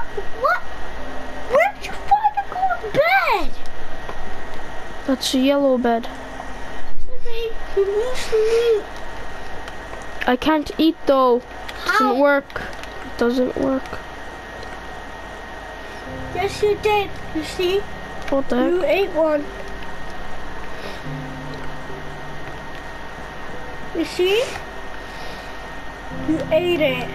What? Where did you find a gold bed? That's a yellow bed. I can't eat though. Doesn't work. It doesn't work. Yes, you did. You see? What the heck? You ate one. You see? You ate it.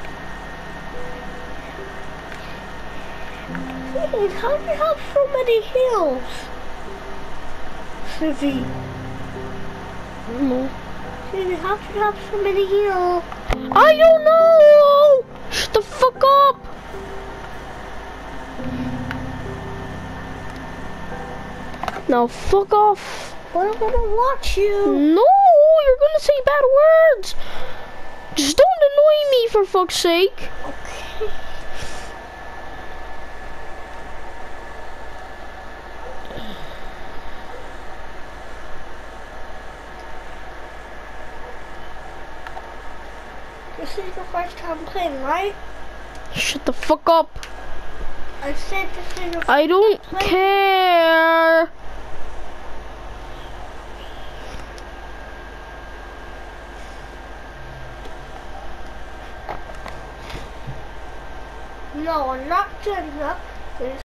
Please, how do you have so many heals? Sivy. No. Sivy, how do you have so many heals? I don't know! Shut the fuck up! Now fuck off. But I'm gonna watch you. No, you're gonna say bad words. Just don't annoy me for fuck's sake. Okay. This is your first time playing, right? Shut the fuck up. I said this is your I don't care. No, I'm not doing that.